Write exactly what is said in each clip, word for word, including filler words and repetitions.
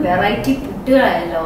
Variety പുട്ടുകളായല്ലോ.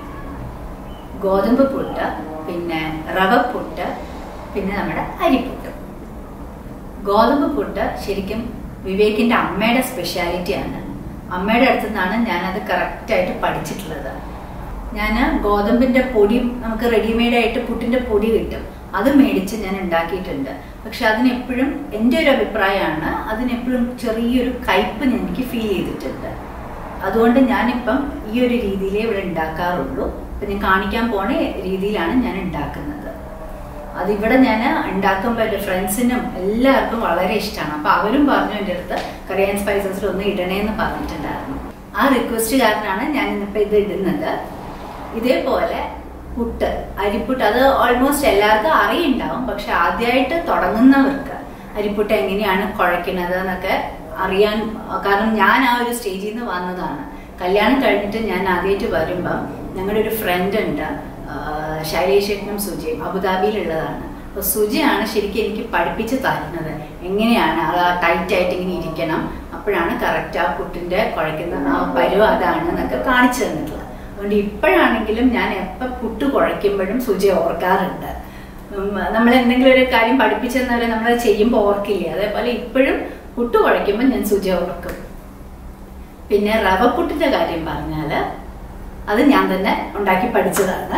ഗോതമ്പ് പുട്ട്, പിന്നെ റവ പുട്ട്, പിന്നെ നമ്മുടെ അരിപ്പുട്ട്. ഗോതമ്പ് പുട്ട് ശരിക്കും വിവേകിന്റെ അമ്മയുടെ സ്പെഷ്യാലിറ്റിയാണ്. അമ്മയുടെ അടുത്തു നിന്നാണ് ഞാനത് കറക്റ്റായിട്ട് പഠിച്ചിട്ടുള്ളത്. ഞാൻ ഗോതമ്പിന്റെ പൊടി നമുക്ക് റെഡിമെയ്ഡ് ആയിട്ട് പുട്ടിന്റെ പൊടി കിട്ടും, അത് മേടിച്ച് ഞാൻ ഉണ്ടാക്കിയിട്ടുണ്ട്. പക്ഷെ അതിനെപ്പോഴും എൻ്റെ ഒരു അഭിപ്രായമാണ്, അതിനെപ്പോഴും ചെറിയൊരു കയ്പ് എനിക്ക് ഫീൽ ചെയ്തിട്ടുണ്ട്. അതുകൊണ്ട് ഞാനിപ്പം ഈ ഒരു രീതിയിലേ ഇവിടെ ഉണ്ടാക്കാറുള്ളൂ. ഇപ്പം ഞാൻ കാണിക്കാൻ പോണ രീതിയിലാണ് ഞാൻ ഉണ്ടാക്കുന്നത്. അതിവിടെ ഞാൻ ഉണ്ടാക്കുമ്പോൾ എൻ്റെ ഫ്രണ്ട്സിനും എല്ലാവർക്കും വളരെ ഇഷ്ടമാണ്. അപ്പം അവരും പറഞ്ഞു എൻ്റെ അടുത്ത് കറി ആൻഡ് സ്പൈസസിൽ ഒന്ന് ഇടണേന്ന് പറഞ്ഞിട്ടുണ്ടായിരുന്നു. ആ റിക്വസ്റ്റ് കാരണമാണ് ഞാൻ ഇന്നിപ്പോൾ ഇത് ഇടുന്നത്. ഇതേപോലെ പുട്ട്, അരിപ്പുട്ട്, അത് ഓൾമോസ്റ്റ് എല്ലാവർക്കും അറിയുണ്ടാവും. പക്ഷെ ആദ്യമായിട്ട് തുടങ്ങുന്നവർക്ക് അരിപ്പുട്ട് എങ്ങനെയാണ് കുഴയ്ക്കുന്നത് എന്നൊക്കെ അറിയാൻ, കാരണം ഞാൻ ആ ഒരു സ്റ്റേജിൽ നിന്ന് വന്നതാണ്. കല്യാണം കഴിഞ്ഞിട്ട് ഞാൻ ആദ്യമായിട്ട് വരുമ്പം ഞങ്ങളുടെ ഒരു ഫ്രണ്ട് ഉണ്ട്, ശൈലേഷനും സുജിയും, അബുദാബിയിലുള്ളതാണ്. അപ്പോൾ സുജിയാണ് ശരിക്കും എനിക്ക് പഠിപ്പിച്ച് തരുന്നത് എങ്ങനെയാണ് അത് ടൈറ്റായിട്ട് ഇങ്ങനെ ഇരിക്കണം, അപ്പോഴാണ് കറക്റ്റ് ആ പുട്ടിൻ്റെ കുഴയ്ക്കുന്ന ആ പരുവം അതാണ് എന്നൊക്കെ കാണിച്ചു തന്നിട്ടുള്ളത്. അതുകൊണ്ട് ഇപ്പോഴാണെങ്കിലും ഞാൻ എപ്പോൾ പുട്ട് കുഴയ്ക്കുമ്പോഴും സുജി ഓർക്കാറുണ്ട്. നമ്മൾ എന്തെങ്കിലും ഒരു കാര്യം പഠിപ്പിച്ചെന്നവരെ നമ്മൾ ചെയ്യുമ്പോൾ ഓർക്കില്ലേ, അതേപോലെ ഇപ്പോഴും പുട്ട് കുഴയ്ക്കുമ്പോൾ ഞാൻ സുജി ഓർക്കും. പിന്നെ റവ പുട്ടിൻ്റെ കാര്യം പറഞ്ഞാൽ അത് ഞാൻ തന്നെ ഉണ്ടാക്കി പഠിച്ചതാണ്.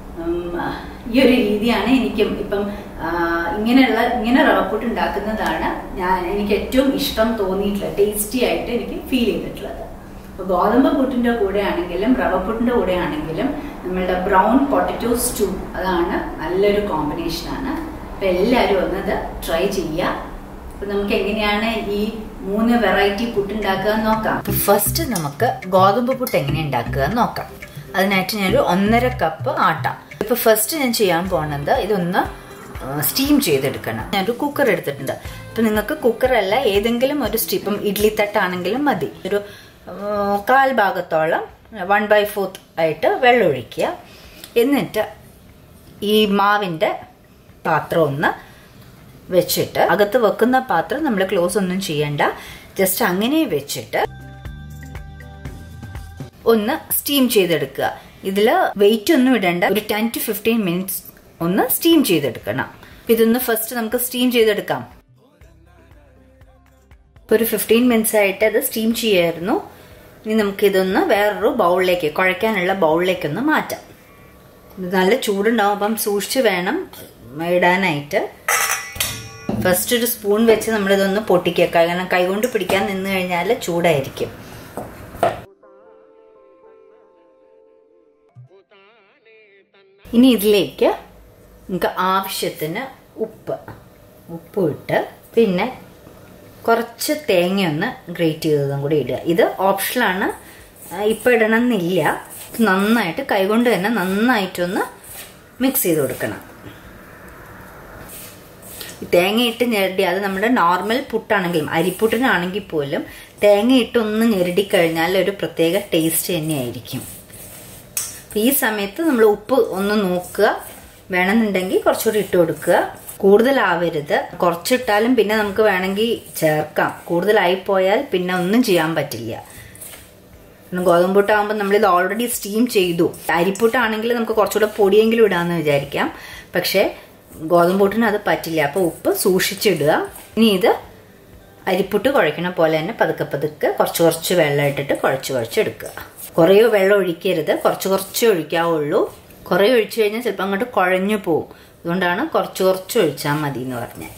ഈ ഒരു രീതിയാണ് എനിക്കും ഇപ്പം ഇങ്ങനെയുള്ള ഇങ്ങനെ റവപ്പുട്ട് ഉണ്ടാക്കുന്നതാണ് ഞാൻ എനിക്ക് ഏറ്റവും ഇഷ്ടം തോന്നിയിട്ടുള്ളത്, ടേസ്റ്റി ആയിട്ട് എനിക്ക് ഫീൽ ചെയ്തിട്ടുള്ളത്. അപ്പോൾ ഗോതമ്പ് പുട്ടിൻ്റെ കൂടെ ആണെങ്കിലും റവപ്പുട്ടിൻ്റെ കൂടെ ആണെങ്കിലും നമ്മളുടെ ബ്രൗൺ പൊട്ടറ്റോ സ്റ്റൂ അതാണ് നല്ലൊരു കോമ്പിനേഷനാണ്. അപ്പോൾ എല്ലാവരും ഒന്നത് ട്രൈ ചെയ്യുക. അപ്പോൾ നമുക്ക് എങ്ങനെയാണ് ഈ മൂന്ന് വെറൈറ്റി പുട്ട് ഉണ്ടാക്കുക എന്ന് നോക്കാം. ഫസ്റ്റ് നമുക്ക് ഗോതമ്പ് പുട്ട് എങ്ങനെ ഉണ്ടാക്കുക എന്ന് നോക്കാം. അതിനായിട്ട് ഞാനൊരു ഒന്നര കപ്പ് ആട്ട. ഇപ്പൊ ഫസ്റ്റ് ഞാൻ ചെയ്യാൻ പോണത് ഇതൊന്ന് സ്റ്റീം ചെയ്തെടുക്കണം. ഞാനൊരു കുക്കർ എടുത്തിട്ടുണ്ട്. ഇപ്പൊ നിങ്ങൾക്ക് കുക്കറല്ല ഏതെങ്കിലും ഒരു സ്റ്റീം, ഇപ്പം ഇഡ്ലി തട്ടാണെങ്കിലും മതി. ഒരു കാൽ ഭാഗത്തോളം വൺ ബൈ ഫോർത്ത് ആയിട്ട് വെള്ളം ഒഴിക്കുക. എന്നിട്ട് ഈ മാവിൻ്റെ പാത്രം ഒന്ന് വെച്ചിട്ട്, അകത്ത് വെക്കുന്ന പാത്രം നമ്മൾ ക്ലോസ് ഒന്നും ചെയ്യണ്ട, ജസ്റ്റ് അങ്ങനെ വെച്ചിട്ട് ഒന്ന് സ്റ്റീം ചെയ്തെടുക്കുക. ഇതില് വെയിറ്റ് ഒന്നും ഇടണ്ട, ഒരു ടെൻ ടു ഫിഫ്റ്റീൻ മിനിറ്റ്സ് ഒന്ന് സ്റ്റീം ചെയ്തെടുക്കണം. ഇതൊന്ന് ഫസ്റ്റ് നമുക്ക് സ്റ്റീം ചെയ്തെടുക്കാം. ഇപ്പൊ ഒരു ഫിഫ്റ്റീൻ മിനിറ്റ്സ് ആയിട്ട് അത് സ്റ്റീം ചെയ്യായിരുന്നു. ഇനി നമുക്ക് ഇതൊന്ന് വേറൊരു ബൗളിലേക്ക്, കുഴയ്ക്കാനുള്ള ബൗളിലേക്ക് ഒന്ന് മാറ്റാം. ഇത് നല്ല ചൂടുണ്ടാവും, അപ്പം സൂക്ഷിച്ച് വേണം ഇടാനായിട്ട്. ഫസ്റ്റ് ഒരു സ്പൂൺ വെച്ച് നമ്മളിതൊന്ന് പൊട്ടിക്കുക, കാരണം കൈകൊണ്ട് പിടിക്കാൻ നിന്ന് കഴിഞ്ഞാൽ ചൂടായിരിക്കും. ഇനി ഇതിലേക്ക് നമുക്ക് ആവശ്യത്തിന് ഉപ്പ് ഉപ്പ് ഇട്ട് പിന്നെ കുറച്ച് തേങ്ങ ഒന്ന് ഗ്രേറ്റ് ചെയ്തതും കൂടി ഇടുക. ഇത് ഓപ്ഷനാണ്, ഇപ്പം ഇടണമെന്നില്ല. നന്നായിട്ട് കൈകൊണ്ട് തന്നെ നന്നായിട്ടൊന്ന് മിക്സ് ചെയ്ത് കൊടുക്കണം. തേങ്ങ ഇട്ട് ഞെരടി, അത് നമ്മുടെ നോർമൽ പുട്ടാണെങ്കിലും അരിപ്പുട്ടിനാണെങ്കിൽ പോലും തേങ്ങ ഇട്ടൊന്ന് ഞെരടി കഴിഞ്ഞാൽ ഒരു പ്രത്യേക ടേസ്റ്റ് തന്നെയായിരിക്കും. ഈ സമയത്ത് നമ്മൾ ഉപ്പ് ഒന്ന് നോക്കുക, വേണമെന്നുണ്ടെങ്കിൽ കുറച്ചുകൂടി ഇട്ട് കൊടുക്കുക. കൂടുതലാവരുത്, കുറച്ചിട്ടാലും പിന്നെ നമുക്ക് വേണമെങ്കിൽ ചേർക്കാം. കൂടുതലായി പോയാൽ പിന്നെ ഒന്നും ചെയ്യാൻ പറ്റില്ല. ഗോതമ്പുട്ടാകുമ്പോൾ നമ്മളിത് ഓൾറെഡി സ്റ്റീം ചെയ്തു. അരിപ്പുട്ടാണെങ്കിൽ നമുക്ക് കുറച്ചുകൂടെ പൊടിയെങ്കിലും ഇടാമെന്ന് വിചാരിക്കാം, പക്ഷേ ഗോതമ്പുട്ടിന് അത് പറ്റില്ല. അപ്പോൾ ഉപ്പ് സൂക്ഷിച്ചിടുക. ഇനി ഇത് അരിപ്പുട്ട് കുഴയ്ക്കണ പോലെ തന്നെ പതുക്കെ പതുക്കെ കുറച്ച് കുറച്ച് വെള്ളം ഇട്ടിട്ട് കുഴച്ച് കുഴച്ചെടുക്കുക. കുറേ വെള്ളം ഒഴിക്കരുത്, കുറച്ച് കുറച്ച് ഒഴിക്കാവുള്ളൂ. കുറേ ഒഴിച്ചു കഴിഞ്ഞാൽ ചിലപ്പോൾ അങ്ങോട്ട് കുഴഞ്ഞു പോവും. അതുകൊണ്ടാണ് കുറച്ച് കുറച്ച് ഒഴിച്ചാൽ മതി എന്ന് പറഞ്ഞത്.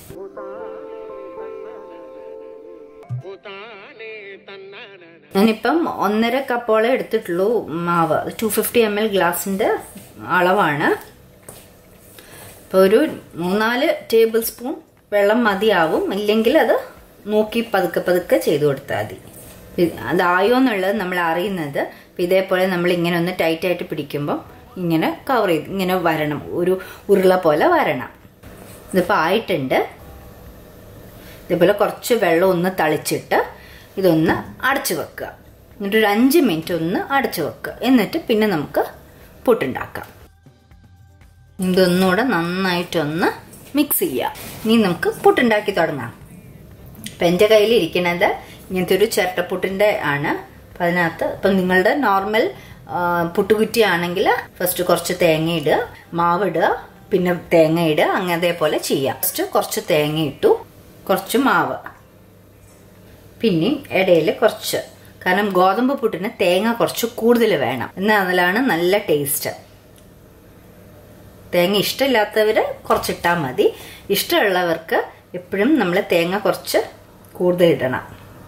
ഞാനിപ്പം ഒന്നര കപ്പോളം എടുത്തിട്ടുള്ളൂ മാവ്. ടു ഫിഫ്റ്റി എം എൽ ഗ്ലാസിന്റെ അളവാണ്. ഇപ്പോൾ ഒരു മൂന്നാല് ടേബിൾ സ്പൂൺ വെള്ളം മതിയാവും. ഇല്ലെങ്കിൽ അത് നോക്കി പതുക്കെ പതുക്കെ ചെയ്ത് കൊടുത്താൽ മതി. അതായോ എന്നുള്ളത് നമ്മൾ അറിയുന്നത് ഇതേപോലെ നമ്മൾ ഇങ്ങനെ ഒന്ന് ടൈറ്റായിട്ട് പിടിക്കുമ്പം ഇങ്ങനെ കവർ ചെയ്ത് ഇങ്ങനെ വരണം, ഒരു ഉരുള പോലെ വരണം. ഇതിപ്പോൾ ആയിട്ടുണ്ട്. ഇതേപോലെ കുറച്ച് വെള്ളം ഒന്ന് തളിച്ചിട്ട് ഇതൊന്ന് അടച്ചു വെക്കുക. എന്നിട്ടൊരു അഞ്ച് മിനിറ്റ് ഒന്ന് അടച്ചു വെക്കുക. എന്നിട്ട് പിന്നെ നമുക്ക് പുട്ടുണ്ടാക്കാം. ഇതൊന്നുകൂടെ നന്നായിട്ടൊന്ന് മിക്സ് ചെയ്യാം. ഇനി നമുക്ക് പുട്ടുണ്ടാക്കി തുടങ്ങാം. ഇപ്പം എൻ്റെ കയ്യിൽ ഇരിക്കുന്നത് ഇങ്ങനത്തെ ഒരു ചിരട്ടപ്പുട്ടിൻ്റെ ആണ്. അപ്പം അതിനകത്ത് ഇപ്പം നിങ്ങളുടെ നോർമൽ പുട്ടുകുറ്റിയാണെങ്കിൽ ഫസ്റ്റ് കുറച്ച് തേങ്ങ ഇടുക, മാവ് ഇടുക, പിന്നെ തേങ്ങ ഇടുക, അങ്ങനെ അതേപോലെ ചെയ്യാം. ഫസ്റ്റ് കുറച്ച് തേങ്ങ ഇട്ടു, കുറച്ച് മാവ്, പിന്നെയും ഇടയിൽ കുറച്ച്, കാരണം ഗോതമ്പ് പുട്ടിന് തേങ്ങ കുറച്ച് കൂടുതൽ വേണം, എന്നാലാണ് നല്ല ടേസ്റ്റ്. തേങ്ങ ഇഷ്ടമില്ലാത്തവർ കുറച്ചിട്ടാൽ മതി, ഇഷ്ടമുള്ളവർക്ക് എപ്പോഴും നമ്മൾ തേങ്ങ കുറച്ച് കൂടുതൽ ഇടണം.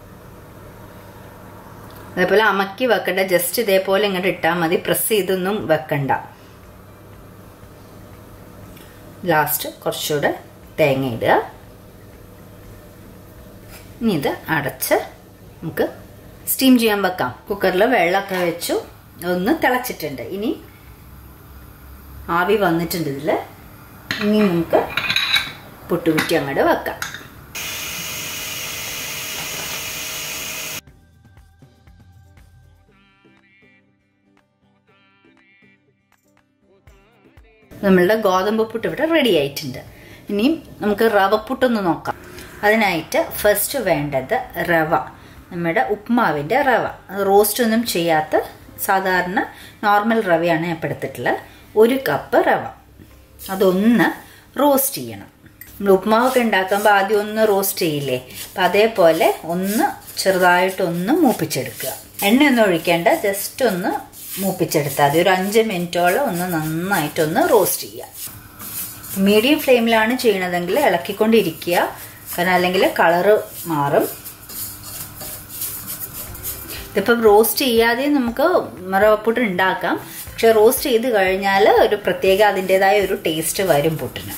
അതേപോലെ അമക്കി വെക്കണ്ട, ജസ്റ്റ് ഇതേപോലെ ഇങ്ങോട്ട് ഇട്ടാൽ മതി, പ്രസ് ചെയ്തൊന്നും വെക്കണ്ട. ലാസ്റ്റ് കുറച്ചുകൂടെ തേങ്ങ ഇടുക. ഇനി ഇത് അടച്ച് നമുക്ക് സ്റ്റീം ചെയ്യാൻ വെക്കാം. കുക്കറിൽ വെള്ളമൊക്കെ വെച്ചു, ഒന്ന് തിളച്ചിട്ടുണ്ട്. ഇനി ആവി വന്നിട്ടുണ്ട് ഇതിൽ. ഇനി നമുക്ക് പുട്ടുകുറ്റി അങ്ങോട്ട് വെക്കാം. നമ്മളുടെ ഗോതമ്പ് പുട്ട് ഇവിടെ റെഡി ആയിട്ടുണ്ട്. ഇനിയും നമുക്ക് റവ പുട്ടൊന്ന് നോക്കാം. അതിനായിട്ട് ഫസ്റ്റ് വേണ്ടത് റവ, നമ്മുടെ ഉപ്മാവിൻ്റെ റവ. റോസ്റ്റ് ഒന്നും ചെയ്യാത്ത സാധാരണ നോർമൽ റവയാണ് ഞാൻ എടുത്തിട്ടുള്ളത്. ഒരു കപ്പ് റവ, അതൊന്ന് റോസ്റ്റ് ചെയ്യണം. നമ്മൾ ഉപ്മാവൊക്കെ ഉണ്ടാക്കുമ്പോൾ ആദ്യം ഒന്ന് റോസ്റ്റ് ചെയ്യില്ലേ, അപ്പം അതേപോലെ ഒന്ന് ചെറുതായിട്ടൊന്ന് മൂപ്പിച്ചെടുക്കുക. എണ്ണയൊന്നും ഒഴിക്കേണ്ട, ജസ്റ്റ് ഒന്ന് മൂപ്പിച്ചെടുത്താൽ മതി. ഒരു അഞ്ച് മിനിറ്റോളം ഒന്ന് നന്നായിട്ടൊന്ന് റോസ്റ്റ് ചെയ്യുക. മീഡിയം ഫ്ലെയിമിലാണ് ചെയ്യണതെങ്കിൽ ഇളക്കിക്കൊണ്ടിരിക്കുക, കാരണം അല്ലെങ്കിൽ കളറ് മാറും. ഇതിപ്പം റോസ്റ്റ് ചെയ്യാതെ നമുക്ക് റവപ്പുട്ട് ഉണ്ടാക്കാം, പക്ഷെ റോസ്റ്റ് ചെയ്ത് കഴിഞ്ഞാൽ ഒരു പ്രത്യേക അതിൻ്റെതായ ഒരു ടേസ്റ്റ് വരും പുട്ടിന്.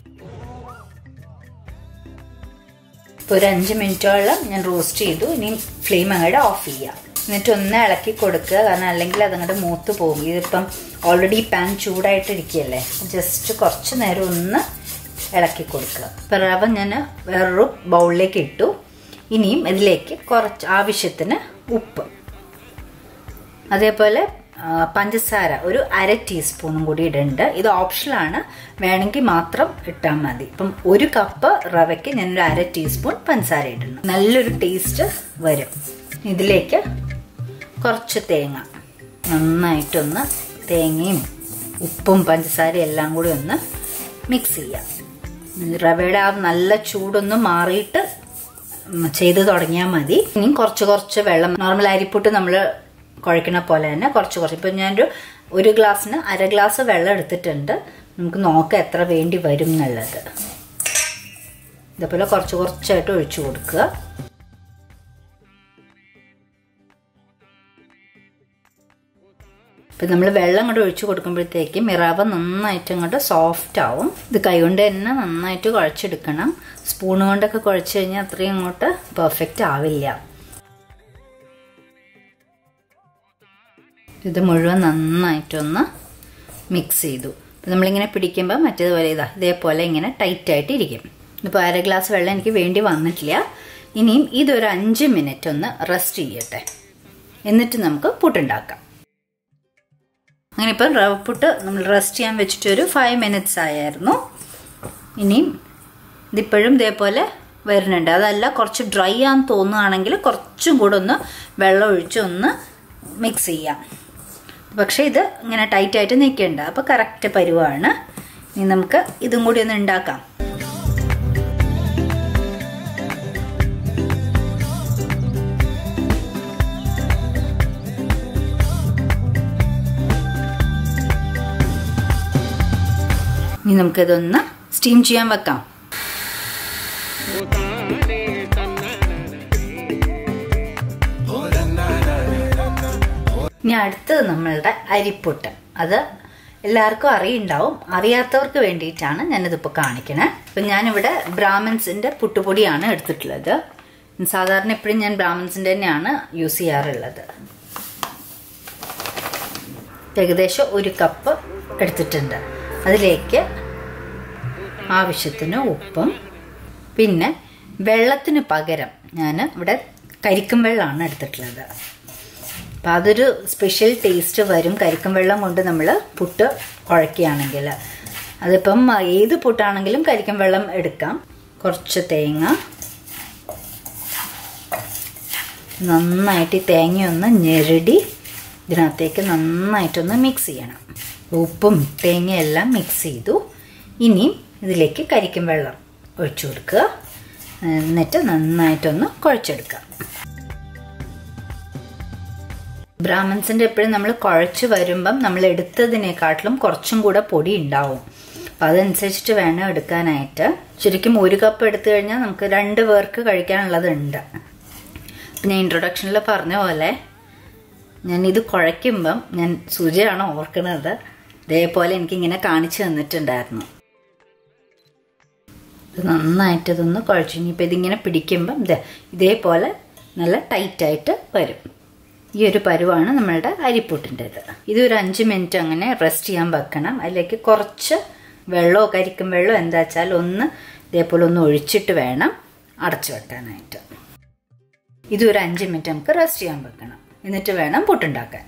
ഇപ്പോൾ ഒരു അഞ്ച് മിനിറ്റോളം ഞാൻ റോസ്റ്റ് ചെയ്തു. ഇനി ഫ്ലെയിം അങ്ങോട്ട് ഓഫ് ചെയ്യുക, എന്നിട്ട് ഒന്ന് ഇളക്കി കൊടുക്കുക, കാരണം അല്ലെങ്കിൽ അതങ്ങോട്ട് മൂത്ത് പോകും. ഇതിപ്പം ഓൾറെഡി പാൻ ചൂടായിട്ടിരിക്കുകയല്ലേ, ജസ്റ്റ് കുറച്ച് നേരം ഒന്ന് ഇളക്കി കൊടുക്കുക. ഇപ്പം റവ ഞാൻ വേറൊരു ബൗളിലേക്ക് ഇട്ടു. ഇനിയും ഇതിലേക്ക് കുറച്ച് ആവശ്യത്തിന് ഉപ്പ്, അതേപോലെ പഞ്ചസാര ഒരു അര ടീസ്പൂണും കൂടി ഇടുന്നുണ്ട്. ഇത് ഓപ്ഷനാണ്, വേണമെങ്കിൽ മാത്രം ഇട്ടാൽ മതി. ഇപ്പം ഒരു കപ്പ് റവയ്ക്ക് ഞാനൊരു അര ടീസ്പൂൺ പഞ്ചസാര ഇടണം, നല്ലൊരു ടേസ്റ്റ് വരും. ഇതിലേക്ക് കുറച്ച് തേങ്ങ, നന്നായിട്ടൊന്ന് തേങ്ങയും ഉപ്പും പഞ്ചസാരയും എല്ലാം കൂടി ഒന്ന് മിക്സ് ചെയ്യാം. റവയുടെ ആ നല്ല ചൂടൊന്ന് മാറിയിട്ട് ചെയ്ത് തുടങ്ങിയാൽ മതി. ഇനി കുറച്ച് കുറച്ച് വെള്ളം, നോർമൽ അരിപ്പുട്ട് നമ്മൾ കുഴക്കണ പോലെ തന്നെ കുറച്ച് കുറച്ച്. ഇപ്പം ഞാനൊരു ഒരു ഗ്ലാസ്സിന് അര ഗ്ലാസ് വെള്ളം എടുത്തിട്ടുണ്ട്. നമുക്ക് നോക്കാം എത്ര വേണ്ടി വരും എന്നുള്ളത്. ഇതേപോലെ കുറച്ച് കുറച്ചായിട്ട് ഒഴിച്ചു കൊടുക്കുക. ഇപ്പം നമ്മൾ വെള്ളം അങ്ങോട്ട് ഒഴിച്ചു കൊടുക്കുമ്പോഴത്തേക്കും റവ നന്നായിട്ട് അങ്ങോട്ട് സോഫ്റ്റ് ആവും. ഇത് കൈകൊണ്ട് തന്നെ നന്നായിട്ട് കുഴച്ചെടുക്കണം. സ്പൂൺ കൊണ്ടൊക്കെ കുഴച്ച് കഴിഞ്ഞാൽ അത്രയും അങ്ങോട്ട് പെർഫെക്റ്റ് ആവില്ല. ഇത് മുഴുവൻ നന്നായിട്ടൊന്ന് മിക്സ് ചെയ്തു. നമ്മളിങ്ങനെ പിടിക്കുമ്പോൾ മറ്റേതുപോലെ ഇതാ ഇതേപോലെ ഇങ്ങനെ ടൈറ്റായിട്ട് ഇരിക്കും. ഇപ്പോൾ അര ഗ്ലാസ് വെള്ളം എനിക്ക് വേണ്ടി വന്നിട്ടില്ല. ഇനിയും ഇതൊരു അഞ്ച് മിനിറ്റ് ഒന്ന് റെസ്റ്റ് ചെയ്യട്ടെ, എന്നിട്ട് നമുക്ക് പുട്ടുണ്ടാക്കാം. അങ്ങനെ ഇപ്പം റവ പുട്ട് നമ്മൾ റെസ്റ്റ് ചെയ്യാൻ വെച്ചിട്ട് ഒരു ഫൈവ് മിനിറ്റ്സ് ആയിരുന്നു. ഇനിയും ഇതിപ്പോഴും ഇതേപോലെ വരുന്നുണ്ട്. അതല്ല കുറച്ച് ഡ്രൈ ആണെന്ന് തോന്നുകയാണെങ്കിൽ കുറച്ചും കൂടെ ഒന്ന് വെള്ളം ഒഴിച്ച് ഒന്ന് മിക്സ് ചെയ്യാം. പക്ഷേ ഇത് ഇങ്ങനെ ടൈറ്റായിട്ട് നിൽക്കേണ്ട, അപ്പോൾ കറക്റ്റ് പരുവാണ്. ഇനി നമുക്ക് ഇതും കൂടി ഒന്ന് ഉണ്ടാക്കാം. ഇനി നമുക്കിതൊന്ന് സ്റ്റീം ചെയ്യാൻ വെക്കാം. ഇനി അടുത്തത് നമ്മളുടെ അരിപ്പുട്ട്. അത് എല്ലാവർക്കും അറിയുണ്ടാവും, അറിയാത്തവർക്ക് വേണ്ടിയിട്ടാണ് ഞാനിതിപ്പോൾ കാണിക്കണേ. അപ്പം ഞാനിവിടെ ബ്രാഹ്മിൻസിൻ്റെ പുട്ടുപൊടിയാണ് എടുത്തിട്ടുള്ളത്. സാധാരണ എപ്പോഴും ഞാൻ ബ്രാഹ്മിൻസിൻ്റെ തന്നെയാണ് യൂസ് ചെയ്യാറുള്ളത്. ഏകദേശം ഒരു കപ്പ് എടുത്തിട്ടുണ്ട്. അതിലേക്ക് ആവശ്യത്തിന് ഉപ്പും, പിന്നെ വെള്ളത്തിന് പകരം ഞാൻ ഇവിടെ കരിക്കും വെള്ളമാണ് എടുത്തിട്ടുള്ളത്. അപ്പം അതൊരു സ്പെഷ്യൽ ടേസ്റ്റ് വരും കരിക്കും വെള്ളം കൊണ്ട് നമ്മൾ പുട്ട് കുഴക്കുകയാണെങ്കിൽ. അതിപ്പം ഏത് പുട്ടാണെങ്കിലും കരിക്കും വെള്ളം എടുക്കാം. കുറച്ച് തേങ്ങ, നന്നായിട്ട് ഈ തേങ്ങയൊന്ന് ഞെരടി ഇതിനകത്തേക്ക് നന്നായിട്ടൊന്ന് മിക്സ് ചെയ്യണം. ഉപ്പും തേങ്ങയെല്ലാം മിക്സ് ചെയ്തു. ഇനിയും ഇതിലേക്ക് കരിക്കും വെള്ളം ഒഴിച്ചു കൊടുക്കുക. എന്നിട്ട് നന്നായിട്ടൊന്ന് കുഴച്ചെടുക്കുക. ബ്രാഹ്മൺസിൻ്റെ എപ്പോഴും നമ്മൾ കുഴച്ച് വരുമ്പം നമ്മൾ എടുത്തതിനേക്കാട്ടിലും കുറച്ചും കൂടെ പൊടി ഉണ്ടാവും. അപ്പം അതനുസരിച്ചിട്ട് വേണം എടുക്കാനായിട്ട്. ശരിക്കും ഒരു കപ്പ് എടുത്തു കഴിഞ്ഞാൽ നമുക്ക് രണ്ട് പേർക്ക് കഴിക്കാനുള്ളതുണ്ട്. പിന്നെ ഇൻട്രൊഡക്ഷനിൽ പറഞ്ഞ പോലെ ഞാൻ ഇത് കുഴയ്ക്കുമ്പം ഞാൻ സുജയാണ് ഓർക്കുന്നത്. ഇതേപോലെ എനിക്കിങ്ങനെ കാണിച്ചു തന്നിട്ടുണ്ടായിരുന്നു. ഇത് നന്നായിട്ട് ഇതൊന്ന് കുഴച്ചു. ഇനിയിപ്പോൾ ഇതിങ്ങനെ പിടിക്കുമ്പം ഇത് ഇതേപോലെ നല്ല ടൈറ്റായിട്ട് വരും. ഈ ഒരു പരുവാണ് നമ്മളുടെ അരിപ്പുട്ടിൻ്റെത്. ഇതൊരു അഞ്ച് മിനിറ്റ് അങ്ങനെ റെസ്റ്റ് ചെയ്യാൻ വെക്കണം. അതിലേക്ക് കുറച്ച് വെള്ളമോ കരിക്കും വെള്ളമോ എന്താ വെച്ചാൽ ഒന്ന് ഇതേപോലെ ഒന്ന് ഒഴിച്ചിട്ട് വേണം അടച്ചു വെക്കാനായിട്ട്. ഇതൊരു അഞ്ച് മിനിറ്റ് നമുക്ക് റെസ്റ്റ് ചെയ്യാൻ വെക്കണം. എന്നിട്ട് വേണം പുട്ടുണ്ടാക്കാൻ.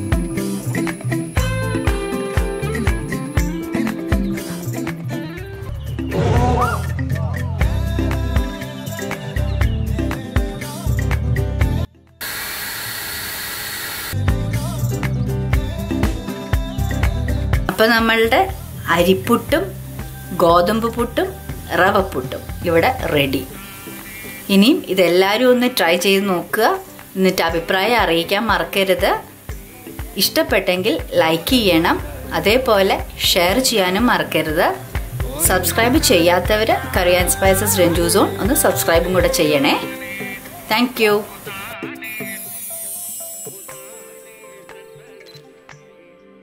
അപ്പം നമ്മളുടെ അരിപ്പുട്ടും ഗോതമ്പ് പുട്ടും റവപ്പുട്ടും ഇവിടെ റെഡി. ഇനിയും ഇതെല്ലാവരും ഒന്ന് ട്രൈ ചെയ്ത് നോക്കുക. എന്നിട്ട് അഭിപ്രായം അറിയിക്കാൻ മറക്കരുത്. ഇഷ്ടപ്പെട്ടെങ്കിൽ ലൈക്ക് ചെയ്യണം. അതേപോലെ ഷെയർ ചെയ്യാനും മറക്കരുത്. സബ്സ്ക്രൈബ് ചെയ്യാത്തവർ curry and spices Ranju zone ഒന്ന് സബ്സ്ക്രൈബും കൂടെ ചെയ്യണേ. Thank U.